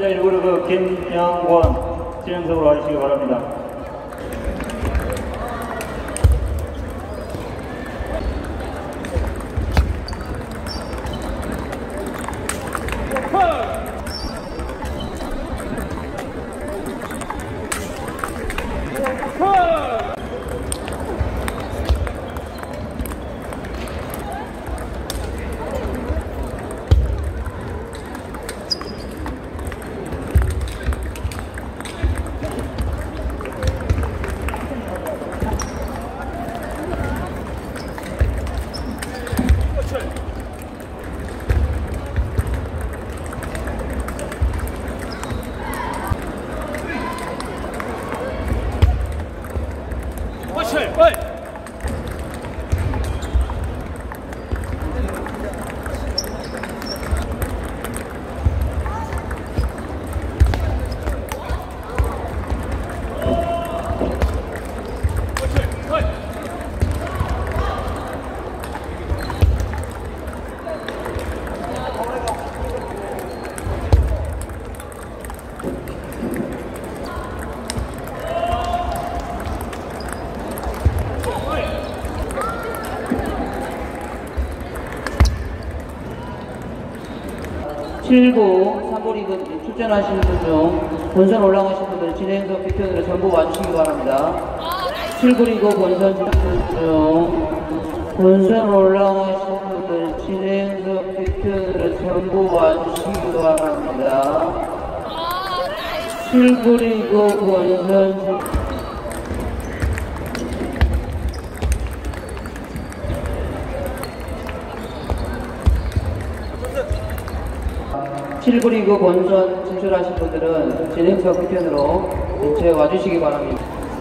제1그룹 김양권 진행석으로 와주시기 바랍니다. 칠구 3부 리그 출전하시는 분 중 본선 올라가신 분들 진행석 뒤편으로 전부 와주시기 바랍니다. 7부 리그 본선 중 본선 올라가신 분들 진행석 뒤편으로 전부 와주시기 바랍니다. 7부 리그 본선 7부 리그 본선 진출하신 분들은 진행석 뒤편으로 전체 와주시기 바랍니다.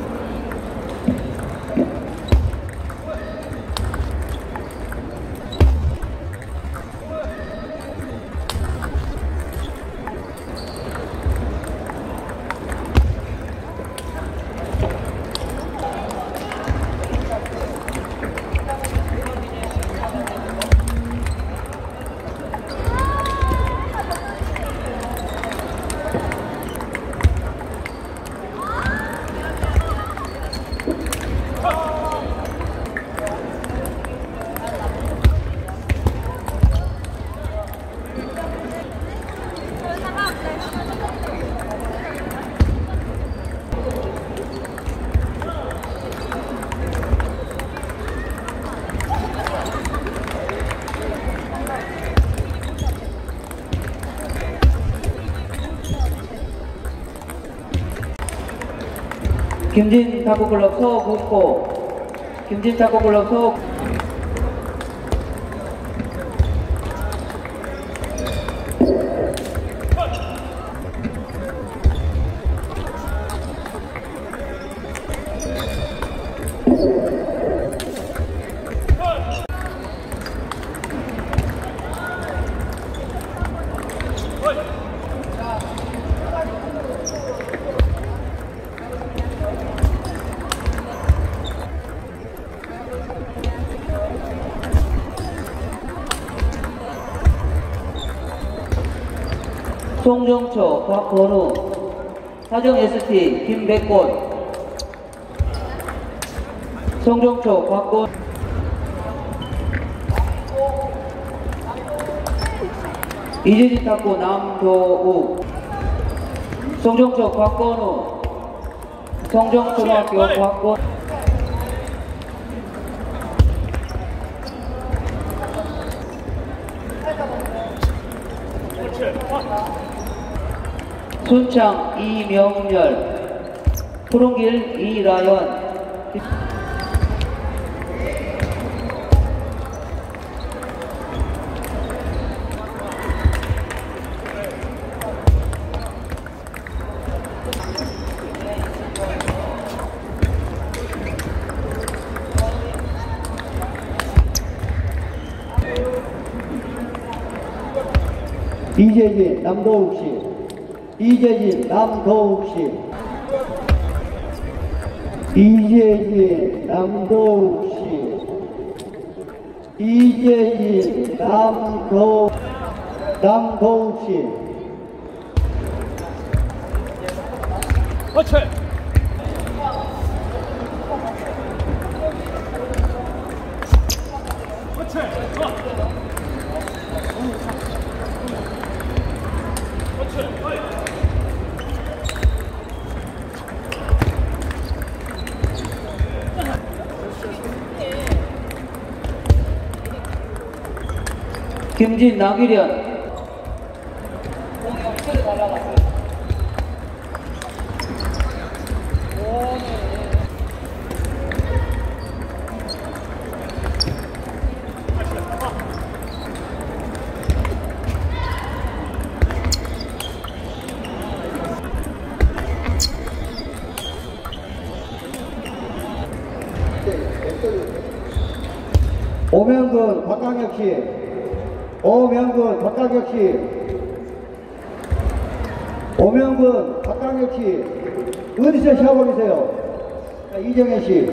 김진 탁구클럽 서국고 김진 탁구클럽 서 송정초, 박건우, 사정 ST, 김백곤, 송정초, 박건우, 이재진 탁구, 남도욱, 송정초, 박건우, 송정초등학교, 박건우, 순창 이명렬, 푸른길 이라연, 이재진 남도욱씨, 이재진 남도욱씨, 이재진 남도욱씨, 이재진 남도욱씨, 김진 나기련 공이 엄청 날아갔어요. 오명근 박강혁 씨, 오명근 박강혁 씨, 오명근 박강혁 씨, 어디서 시합하고 계세요? 자, 이정현 씨.